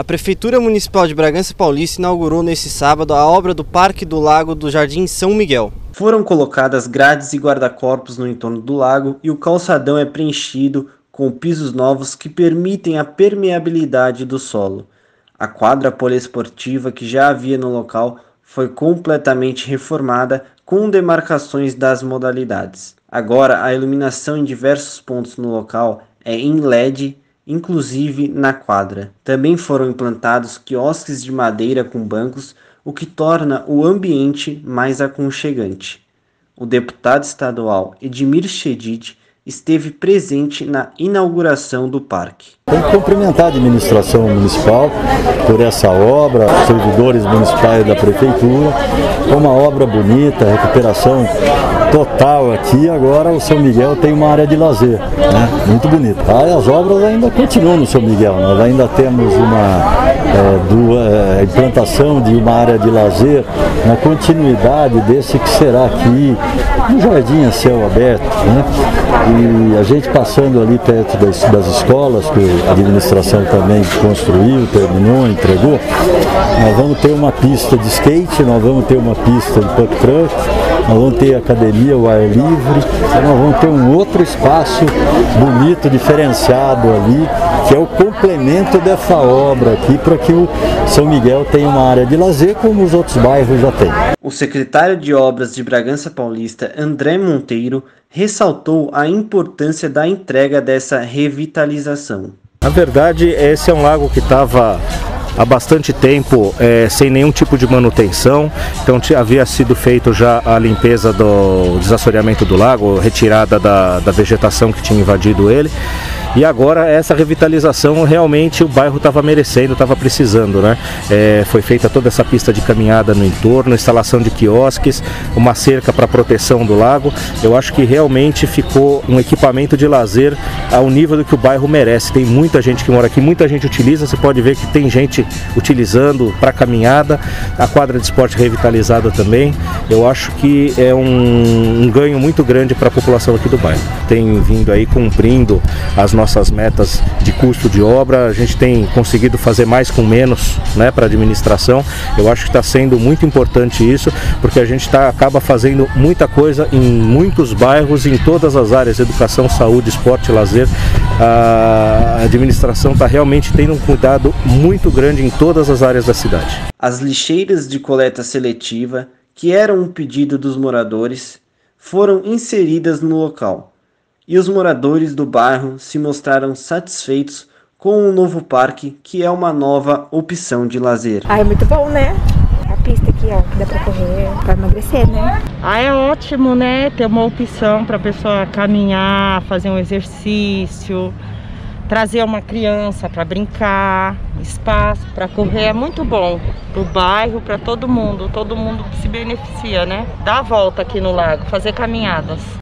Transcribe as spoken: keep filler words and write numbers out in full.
A Prefeitura Municipal de Bragança Paulista inaugurou nesse sábado a obra do Parque do Lago do Jardim São Miguel. Foram colocadas grades e guarda-corpos no entorno do lago e o calçadão é preenchido com pisos novos que permitem a permeabilidade do solo. A quadra poliesportiva que já havia no local foi completamente reformada com demarcações das modalidades. Agora, a iluminação em diversos pontos no local é em L E D, inclusive na quadra. Também foram implantados quiosques de madeira com bancos, o que torna o ambiente mais aconchegante. O deputado estadual Edmir Chedid esteve presente na inauguração do parque. Tem que cumprimentar a administração municipal por essa obra, os servidores municipais da prefeitura. É uma obra bonita, recuperação total aqui. Agora o São Miguel tem uma área de lazer, né? Muito bonita. Ah, as obras ainda continuam no São Miguel. Nós ainda temos uma é, do, é, implantação de uma área de lazer na continuidade desse que será aqui no jardim a céu aberto, né? E a gente passando ali perto das, das escolas, que a administração também construiu, terminou, entregou, nós vamos ter uma pista de skate, nós vamos ter uma pista de putt truck, nós vamos ter academia ao ar livre, nós vamos ter um outro espaço bonito, diferenciado ali, que é o complemento dessa obra aqui, para que o São Miguel tenha uma área de lazer como os outros bairros já têm. O secretário de Obras de Bragança Paulista, André Monteiro, ressaltou a importância da entrega dessa revitalização. Na verdade, esse é um lago que estava há bastante tempo é, sem nenhum tipo de manutenção, então havia sido feito já a limpeza do desassoreamento do lago, retirada da, da vegetação que tinha invadido ele. E agora essa revitalização realmente o bairro estava merecendo, estava precisando, né? É, foi feita toda essa pista de caminhada no entorno, instalação de quiosques, uma cerca para proteção do lago. Eu acho que realmente ficou um equipamento de lazer ao nível do que o bairro merece. Tem muita gente que mora aqui, muita gente utiliza, você pode ver que tem gente utilizando para caminhada, a quadra de esporte revitalizada também. Eu acho que é um, um ganho muito grande para a população aqui do bairro. Tem vindo aí cumprindo as nossas nossas metas de custo de obra, a gente tem conseguido fazer mais com menos, né, para a administração. Eu acho que está sendo muito importante isso, porque a gente tá, acaba fazendo muita coisa em muitos bairros, em todas as áreas, educação, saúde, esporte, lazer. A administração está realmente tendo um cuidado muito grande em todas as áreas da cidade. As lixeiras de coleta seletiva, que eram um pedido dos moradores, foram inseridas no local. E os moradores do bairro se mostraram satisfeitos com o novo parque, que é uma nova opção de lazer. Ah, é muito bom, né? A pista aqui, ó, que dá pra correr, pra emagrecer, né? Ah, é ótimo, né? Ter uma opção pra pessoa caminhar, fazer um exercício, trazer uma criança para brincar, espaço para correr, é muito bom pro bairro, para todo mundo, todo mundo se beneficia, né? Dar a volta aqui no lago, fazer caminhadas.